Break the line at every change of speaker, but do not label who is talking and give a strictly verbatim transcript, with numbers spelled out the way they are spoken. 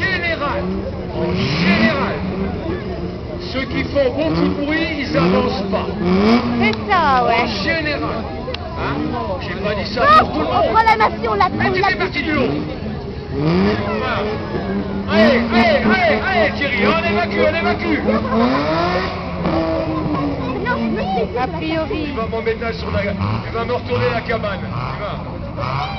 général, en général, ceux qui font beaucoup de bruit, ils n'avancent pas.
C'est ça, ouais.
En général. Hein? J'ai pas dit ça
Non,
pour tout le
on
monde.
prend la nation, la
Mais tu
la
fais partie du lot. Allez, allez, allez, allez, Thierry, on évacue, on évacue.
A priori.
Tu vas m'emmener sur la... Tu vas me retourner la cabane. Tu vas.